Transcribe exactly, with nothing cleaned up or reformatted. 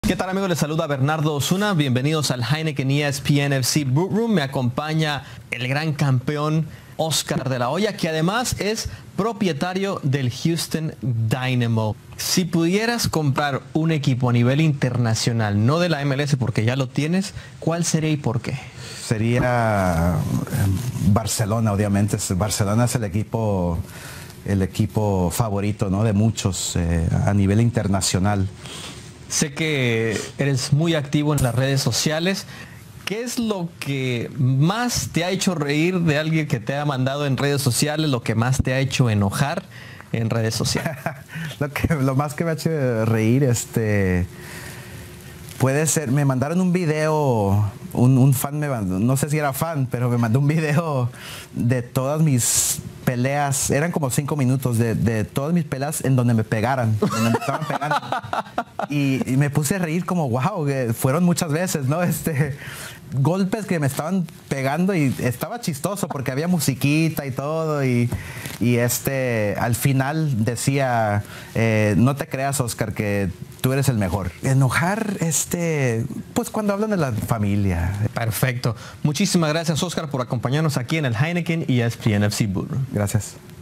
¿Qué tal, amigos? Les saluda Bernardo Osuna. Bienvenidos al Heineken E S P N F C Boot Room. Me acompaña el gran campeón Oscar de la Hoya, que además es propietario del Houston Dynamo. Si pudieras comprar un equipo a nivel internacional, no de la M L S porque ya lo tienes, ¿cuál sería y por qué? Sería Barcelona, obviamente. Barcelona es el equipo, el equipo favorito, ¿no?, de muchos eh, a nivel internacional. Sé que eres muy activo en las redes sociales. ¿Qué es lo que más te ha hecho reír de alguien que te ha mandado en redes sociales? ¿Lo que más te ha hecho enojar en redes sociales? lo, que, lo más que me ha hecho reír, este... puede ser, me mandaron un video, un, un fan me mandó, no sé si era fan, pero me mandó un video de todas mis peleas, eran como cinco minutos de, de todas mis peleas en donde me pegaran, donde me estaban pegando. Y, y me puse a reír como, wow, que fueron muchas veces, ¿no? Este, golpes que me estaban pegando y estaba chistoso porque había musiquita y todo y, y este, al final decía, eh, no te creas, Oscar, que tú eres el mejor. Enojar, este, pues cuando hablan de la familia. Perfecto. Muchísimas gracias, Oscar, por acompañarnos aquí en el Heineken E S P N F C Boot Room. Gracias.